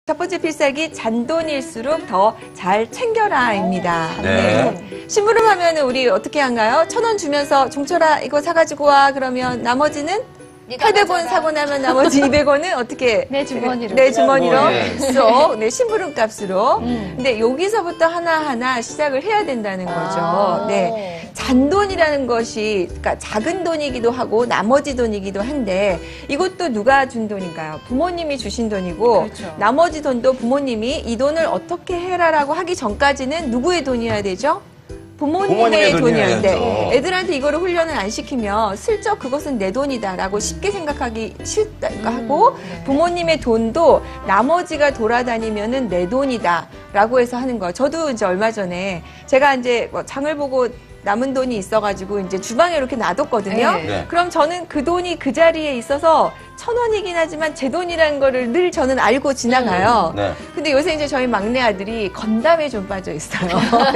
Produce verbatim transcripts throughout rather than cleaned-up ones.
첫 번째 필살기 잔돈일수록 더 잘 챙겨라입니다. 네. 네. 심부름 하면은 우리 어떻게 한가요? 천 원 주면서 종철아 이거 사가지고 와 그러면 나머지는 팔백 원 사고 나면 나머지 이백 원은 어떻게? 내 주머니로. 내 주머니로 뭐, 예. 쏙, 내 심부름 값으로. 음. 근데 여기서부터 하나하나 시작을 해야 된다는 거죠. 아. 네. 잔돈이라는 것이, 그러니까 작은 돈이기도 하고 나머지 돈이기도 한데 이것도 누가 준 돈인가요? 부모님이 주신 돈이고 그렇죠. 나머지 돈도 부모님이 이 돈을 어떻게 해라라고 하기 전까지는 누구의 돈이어야 되죠? 부모님의, 부모님의 돈이었는데 돈이어야죠. 애들한테 이거를 훈련을 안 시키면 슬쩍 그것은 내 돈이다라고 쉽게 생각하기 쉽다 하고 네. 부모님의 돈도 나머지가 돌아다니면은 내 돈이다라고 해서 하는 거예요. 저도 이제 얼마 전에 제가 이제 뭐 장을 보고 남은 돈이 있어가지고 이제 주방에 이렇게 놔뒀거든요. 네. 네. 그럼 저는 그 돈이 그 자리에 있어서 천 원이긴 하지만 제 돈이라는 거를 늘 저는 알고 지나가요. 네. 근데 요새 이제 저희 막내 아들이 건담에 좀 빠져 있어요. 그래서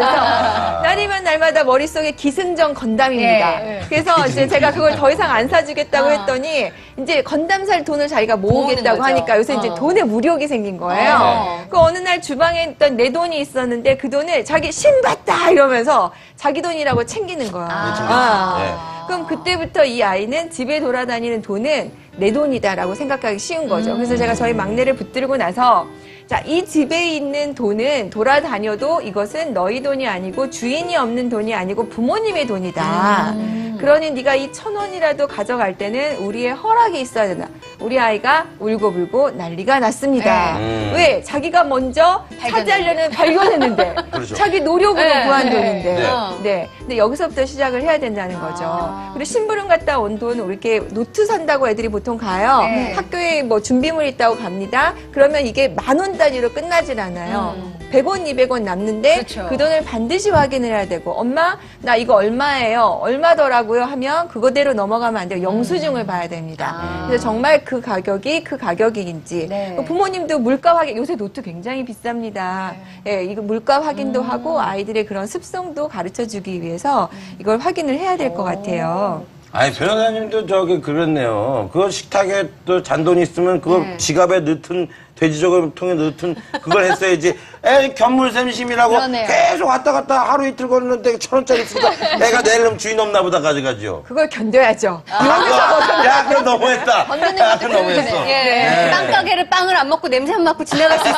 날이면 날마다 머릿속에 기승전 건담입니다. 예, 예. 그래서 이제 제가 그걸 더 이상 안 사주겠다고 아. 했더니 이제 건담 살 돈을 자기가 모으는 모으겠다고 거죠. 하니까 요새 이제 어. 돈에 무력이 생긴 거예요. 어. 그 어느 날 주방에 있던 내 돈이 있었는데 그 돈을 자기 신받다 이러면서 자기 돈이라고 챙기는 거예요. 아. 아. 네. 그럼 그때부터 이 아이는 집에 돌아다니는 돈은 내 돈이다라고 생각하기 쉬운 거죠. 그래서 제가 저희 막내를 붙들고 나서 자, 이 집에 있는 돈은 돌아다녀도 이것은 너희 돈이 아니고 주인이 없는 돈이 아니고 부모님의 돈이다. 음. 그러니 네가 이 천 원이라도 가져갈 때는 우리의 허락이 있어야 된다. 우리 아이가 울고불고 난리가 났습니다. 네. 왜? 자기가 먼저 차지하려는 발견했는데 그렇죠. 자기 노력으로 네. 구한 네. 돈인데 네. 네. 근데 여기서부터 시작을 해야 된다는 거죠. 아. 그리고 심부름 갔다 온 돈, 우리 이렇게 노트 산다고 애들이 보통 가요. 네. 학교에 뭐 준비물 있다고 갑니다. 그러면 이게 만 원 단위로 끝나질 않아요. 음. 백 원, 이백 원 남는데 그렇죠. 그 돈을 반드시 확인을 해야 되고 엄마, 나 이거 얼마예요? 얼마더라고요? 하면 그거대로 넘어가면 안 돼요. 영수증을 봐야 됩니다. 아. 그래서 정말 그 가격이 그 가격인지 네. 부모님도 물가 확인, 요새 노트 굉장히 비쌉니다. 예, 이거 물가 확인도 음. 하고 아이들의 그런 습성도 가르쳐 주기 위해서 이걸 확인을 해야 될 것 같아요. 아니, 변호사님도 저기 그랬네요. 그거 식탁에 또 잔돈이 있으면 그걸 네. 지갑에 넣든 돼지저금통에 넣든 그걸 했어야지. 에 견물샘심이라고 그러네요. 계속 왔다 갔다 하루 이틀 걷는데 천 원짜리 쓰다 내가 내일은 주인 없나 보다 가져가죠. 그걸 견뎌야죠. 아, 야, 그거 너무했다. 건드는 야, 것도 그거 너무했어. 예. 네. 빵가게를 빵을 안 먹고 냄새 안 맡고 지나갈 수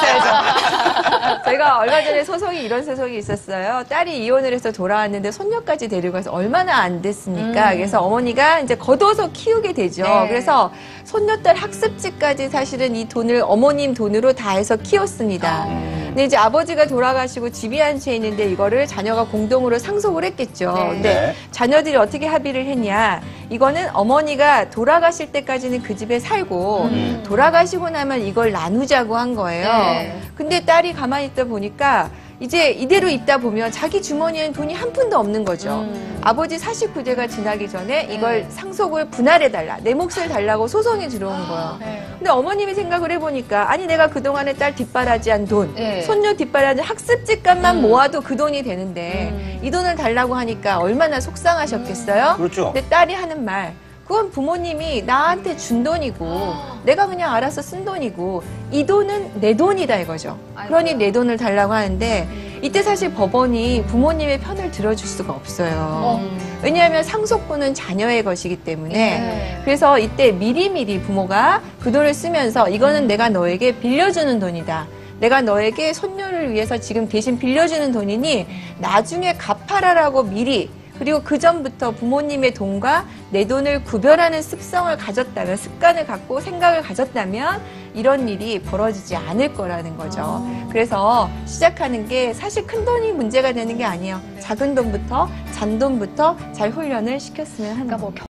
있어야죠. 제가 얼마 전에 소송이 이런 소송이 있었어요. 딸이 이혼을 해서 돌아왔는데 손녀까지 데리고 가서 얼마나 안 됐습니까? 음. 그래서 어머니가 이제 걷어서 키우게 되죠. 네. 그래서 손녀딸 학습지까지 사실은 이 돈을 어머님 돈으로 다 해서 키웠습니다. 근데 이제 아버지가 돌아가시고 집이 한 채 있는데 이거를 자녀가 공동으로 상속을 했겠죠. 네. 근데 네. 자녀들이 어떻게 합의를 했냐? 이거는 어머니가 돌아가실 때까지는 그 집에 살고 음. 돌아가시고 나면 이걸 나누자고 한 거예요. 네. 근데 딸이 가만히 있다 보니까 이제 이대로 있다 보면 자기 주머니에는 돈이 한 푼도 없는 거죠. 음. 아버지 사십구 세가 지나기 전에 이걸 네. 상속을 분할해달라. 내 몫을 달라고 소송이 들어온 거예요. 네. 근데 어머님이 생각을 해보니까 아니 내가 그동안에 딸 뒷바라지한 돈, 네. 손녀 뒷바라지 학습지 값만 음. 모아도 그 돈이 되는데 음. 이 돈을 달라고 하니까 얼마나 속상하셨겠어요? 그렇죠. 근데 딸이 하는 말, 그건 부모님이 나한테 준 돈이고 내가 그냥 알아서 쓴 돈이고 이 돈은 내 돈이다 이거죠. 아이고. 그러니 내 돈을 달라고 하는데 이때 사실 법원이 부모님의 편을 들어줄 수가 없어요. 음. 왜냐하면 상속분은 자녀의 것이기 때문에 네. 그래서 이때 미리미리 부모가 그 돈을 쓰면서 이거는 내가 너에게 빌려주는 돈이다. 내가 너에게 손녀를 위해서 지금 대신 빌려주는 돈이니 나중에 갚아라라고 미리 그리고 그 전부터 부모님의 돈과 내 돈을 구별하는 습성을 가졌다면, 습관을 갖고 생각을 가졌다면 이런 일이 벌어지지 않을 거라는 거죠. 그래서 시작하는 게 사실 큰 돈이 문제가 되는 게 아니에요. 작은 돈부터, 잔돈부터 잘 훈련을 시켰으면 하는 그러니까 거예요. 뭐